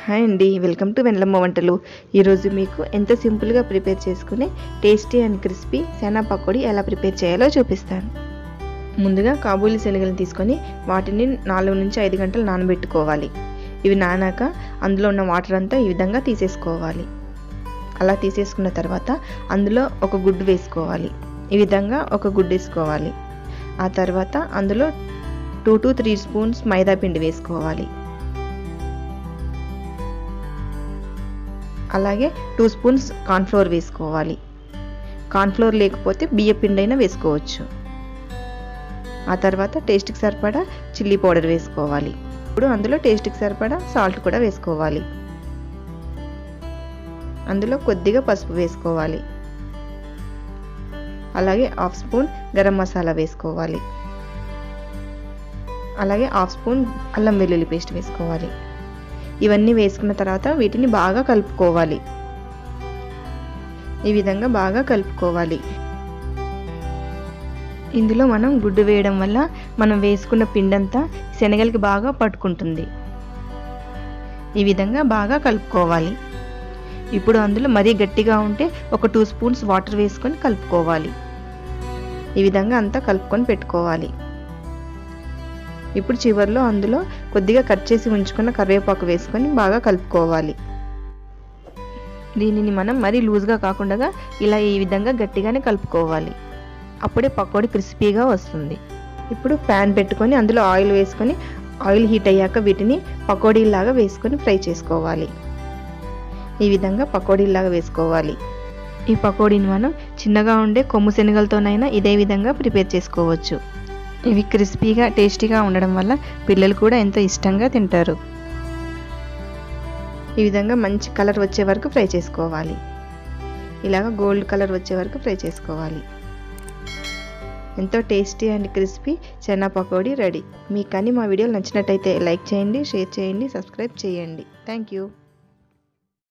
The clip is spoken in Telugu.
హాయ్ అండి, వెల్కమ్ టు వెన్నెలమ్మ వంటలు. ఈరోజు మీకు ఎంత సింపుల్గా ప్రిపేర్ చేసుకునే tasty and crispy chana pakodi ఎలా ప్రిపేర్ చేయాలో చూపిస్తాను. ముందుగా కాబూలీ శనగలను తీసుకొని వాటిని 4 నుంచి 5 గంటలు నానబెట్టుకోవాలి. ఇవి నానాక అందులో ఉన్న వాటర్ అంతా ఈ విధంగా తీసేసుకోవాలి. అలా తీసేసుకున్న తర్వాత అందులో ఒక గుడ్డు వేసుకోవాలి. ఈ విధంగా ఒక గుడ్డు వేసుకోవాలి. ఆ తర్వాత అందులో 2 to 3 స్పూన్స్ మైదా పిండి వేసుకోవాలి. అలాగే 2 స్పూన్స్ కార్న్ఫ్లోర్ వేసుకోవాలి. కార్న్ఫ్లోర్ లేకపోతే బియ్య పిండి అయినా వేసుకోవచ్చు. ఆ తర్వాత టేస్ట్కి సరిపడా చిల్లీ పౌడర్ వేసుకోవాలి. ఇప్పుడు అందులో టేస్ట్కి సరిపడా సాల్ట్ కూడా వేసుకోవాలి. అందులో కొద్దిగా పసుపు వేసుకోవాలి. అలాగే 1/2 స్పూన్ గరం మసాలా వేసుకోవాలి. అలాగే 1/2 స్పూన్ అల్లం వెల్లుల్లి పేస్ట్ వేసుకోవాలి. ఇవన్నీ వేసుకున్న తర్వాత వీటిని బాగా కలుపుకోవాలి. ఈ విధంగా బాగా కలుపుకోవాలి. ఇందులో మనం గుడ్డు వేయడం వల్ల మనం వేసుకున్న పిండంతా శనగలకి బాగా పట్టుకుంటుంది. ఈ విధంగా బాగా కలుపుకోవాలి. ఇప్పుడు అందులో మరీ గట్టిగా ఉంటే ఒక 2 స్పూన్స్ వాటర్ వేసుకొని కలుపుకోవాలి. ఈ విధంగా అంతా కలుపుకొని పెట్టుకోవాలి. ఇప్పుడు చివరిలో అందులో కొద్దిగా కట్ చేసి ఉంచుకున్న కరివేపాకు వేసుకొని బాగా కలుపుకోవాలి. దీనిని మనం మరీ లూజ్గా కాకుండా ఇలా ఈ విధంగా గట్టిగానే కలుపుకోవాలి. అప్పుడే పకోడీ క్రిస్పీగా వస్తుంది. ఇప్పుడు ప్యాన్ పెట్టుకొని అందులో ఆయిల్ వేసుకొని ఆయిల్ హీట్ అయ్యాక వీటిని పకోడీలాగా వేసుకొని ఫ్రై చేసుకోవాలి. ఈ విధంగా పకోడీలాగా వేసుకోవాలి. ఈ పకోడీని మనం చిన్నగా ఉండే కొమ్ము శనగలతోనైనా ఇదే విధంగా ప్రిపేర్ చేసుకోవచ్చు. ఇవి క్రిస్పీగా టేస్టీగా ఉండడం వల్ల పిల్లలు కూడా ఎంతో ఇష్టంగా తింటారు. ఈ విధంగా మంచి కలర్ వచ్చే వరకు ఫ్రై చేసుకోవాలి. ఇలాగ గోల్డ్ కలర్ వచ్చే వరకు ఫ్రై చేసుకోవాలి. ఎంతో tasty and crispy chana pakodi ready. మీకు కానీ మా వీడియోలు నచ్చినట్టయితే లైక్ చేయండి, షేర్ చేయండి, సబ్స్క్రైబ్ చేయండి. Thank you.